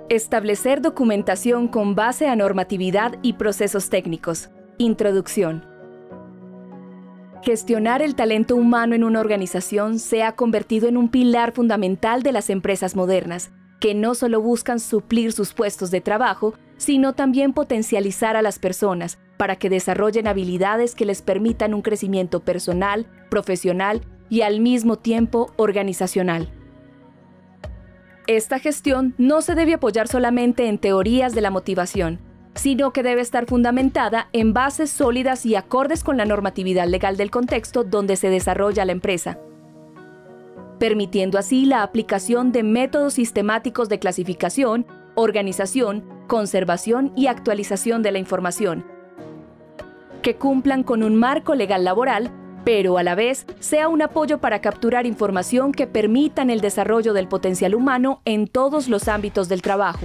Establecer documentación con base a normatividad y procesos técnicos. Introducción. Gestionar el talento humano en una organización se ha convertido en un pilar fundamental de las empresas modernas, que no solo buscan suplir sus puestos de trabajo, sino también potencializar a las personas para que desarrollen habilidades que les permitan un crecimiento personal, profesional y al mismo tiempo organizacional. Esta gestión no se debe apoyar solamente en teorías de la motivación, sino que debe estar fundamentada en bases sólidas y acordes con la normatividad legal del contexto donde se desarrolla la empresa, permitiendo así la aplicación de métodos sistemáticos de clasificación, organización, conservación y actualización de la información, que cumplan con un marco legal laboral, pero a la vez sea un apoyo para capturar información que permitan el desarrollo del potencial humano en todos los ámbitos del trabajo.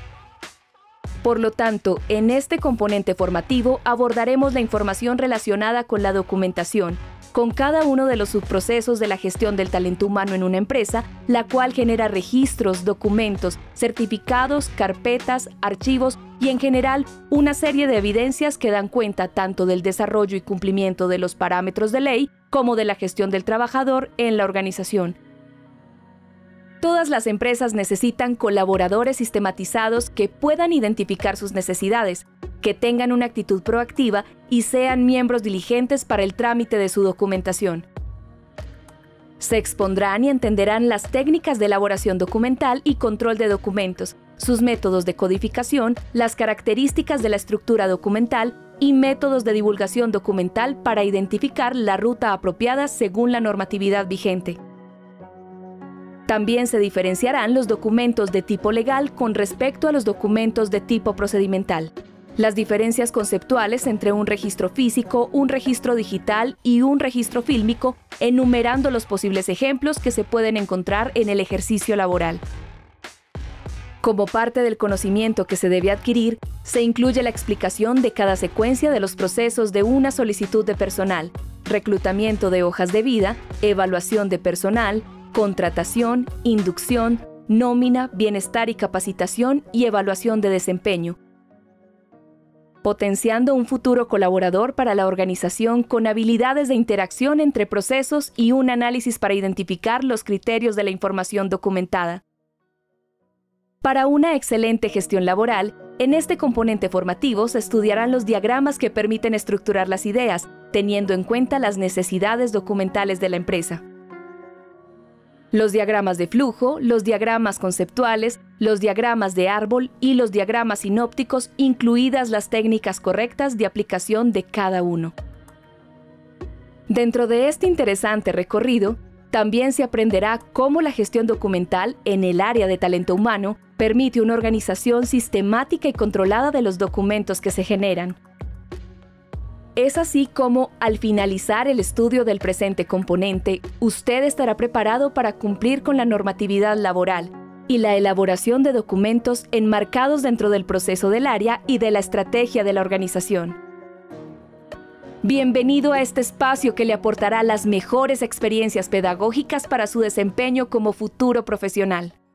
Por lo tanto, en este componente formativo abordaremos la información relacionada con la documentación, con cada uno de los subprocesos de la gestión del talento humano en una empresa, la cual genera registros, documentos, certificados, carpetas, archivos y en general una serie de evidencias que dan cuenta tanto del desarrollo y cumplimiento de los parámetros de ley como de la gestión del trabajador en la organización. Todas las empresas necesitan colaboradores sistematizados que puedan identificar sus necesidades, que tengan una actitud proactiva y sean miembros diligentes para el trámite de su documentación. Se expondrán y entenderán las técnicas de elaboración documental y control de documentos, sus métodos de codificación, las características de la estructura documental y métodos de divulgación documental para identificar la ruta apropiada según la normatividad vigente. También se diferenciarán los documentos de tipo legal con respecto a los documentos de tipo procedimental. Las diferencias conceptuales entre un registro físico, un registro digital y un registro fílmico, enumerando los posibles ejemplos que se pueden encontrar en el ejercicio laboral. Como parte del conocimiento que se debe adquirir, se incluye la explicación de cada secuencia de los procesos de una solicitud de personal, reclutamiento de hojas de vida, evaluación de personal, contratación, inducción, nómina, bienestar y capacitación y evaluación de desempeño, potenciando un futuro colaborador para la organización con habilidades de interacción entre procesos y un análisis para identificar los criterios de la información documentada. Para una excelente gestión laboral, en este componente formativo se estudiarán los diagramas que permiten estructurar las ideas, teniendo en cuenta las necesidades documentales de la empresa. Los diagramas de flujo, los diagramas conceptuales, los diagramas de árbol y los diagramas sinópticos, incluidas las técnicas correctas de aplicación de cada uno. Dentro de este interesante recorrido, también se aprenderá cómo la gestión documental en el área de talento humano permite una organización sistemática y controlada de los documentos que se generan. Es así como, al finalizar el estudio del presente componente, usted estará preparado para cumplir con la normatividad laboral y la elaboración de documentos enmarcados dentro del proceso del área y de la estrategia de la organización. Bienvenido a este espacio que le aportará las mejores experiencias pedagógicas para su desempeño como futuro profesional.